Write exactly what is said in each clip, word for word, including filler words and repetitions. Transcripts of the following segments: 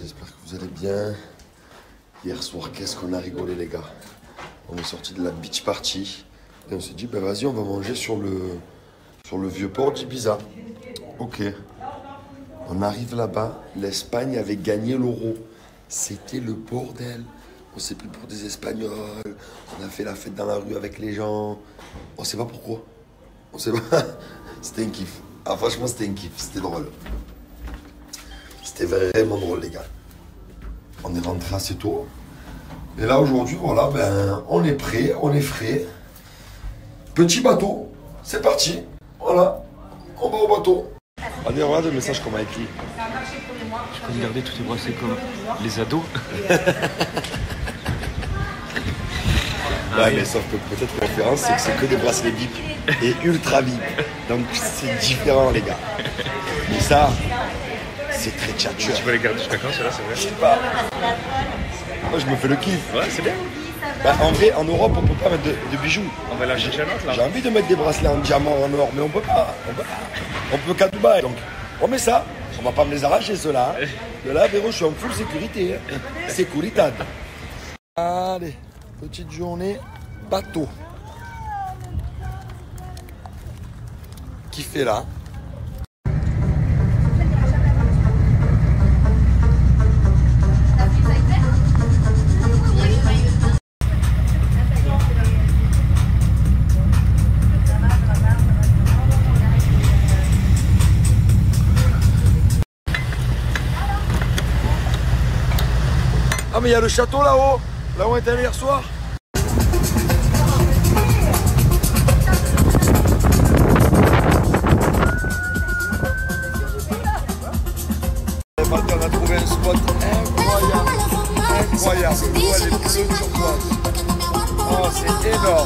j'espère que vous allez bien. Hier soir, qu'est-ce qu'on a rigolé les gars. On est sorti de la beach party et on s'est dit, ben vas-y, on va manger sur le, sur le vieux port d'Ibiza. Ok. On arrive là-bas, l'Espagne avait gagné l'euro. C'était le bordel. On s'est pris pour des Espagnols. On a fait la fête dans la rue avec les gens. On sait pas pourquoi. On sait pas. C'était un kiff. Ah franchement, c'était un kiff. C'était drôle. C'était vraiment drôle les gars. On est rentré assez tôt. Et là aujourd'hui, voilà, ben, on est prêt, on est frais. Petit bateau, c'est parti. Voilà, on va au bateau. Allez, regarde le message qu'on m'a écrit. Je peux regarder tous tes bracelets comme les ados. Ouais, mais sauf que peut-être que la différence, c'est que c'est que des bracelets V I P et ultra V I P. Donc c'est différent les gars. Mais ça, c'est très tchatcheur. Tu vas les garder jusqu'à quand, celle-là, c'est vrai? Je sais pas. Moi je me fais le kiff. Ouais, c'est bien. Bah, en vrai, en Europe, on peut pas mettre de, de bijoux. On va la chercher un autre là. J'ai envie de mettre des bracelets en diamant, en or, mais on peut pas. On peut pas. On peut qu'à Dubaï. Donc, on met ça. On va pas me les arracher, ceux-là. Hein. De là, Véro, je suis en full sécurité. Hein. Sécuritad. Allez, petite journée bateau. Qui fait là? Ah mais il y a le château là-haut, là où on était allé hier soir. On a trouvé un spot incroyable, incroyable. L'eau elle est bleue turquoise. Oh c'est énorme.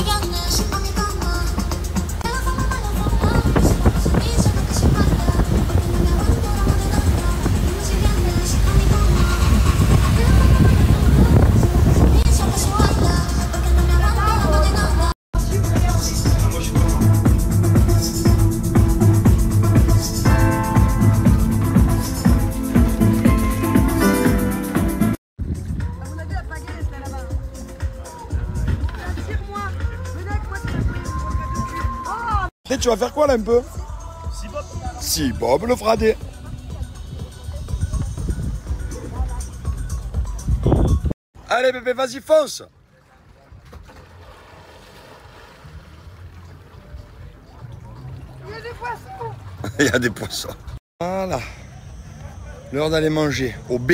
Et tu vas faire quoi là un peu? Si Bob. Si Bob le fradé. Allez bébé, vas-y fonce. Il y a des poissons. Il y a des poissons. Voilà. L'heure d'aller manger au B.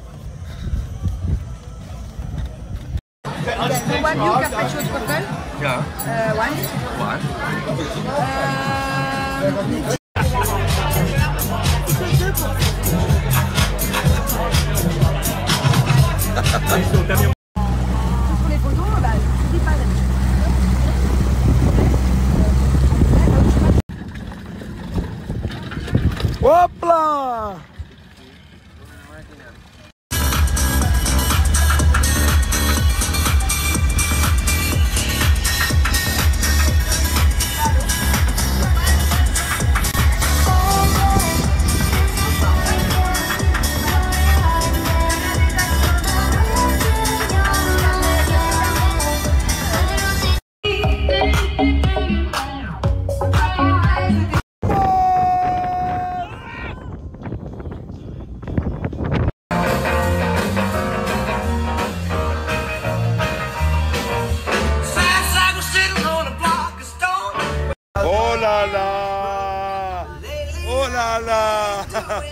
One new carpaccio truffle. Yeah. Uh, one. One. Euh... Pour les photos, bah, je dis pas la... Hop là! Oh là là! Oh là là!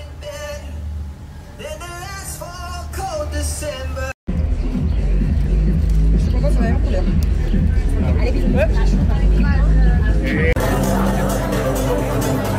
Je suis contente, c'est la même couleur. Allez, bisous.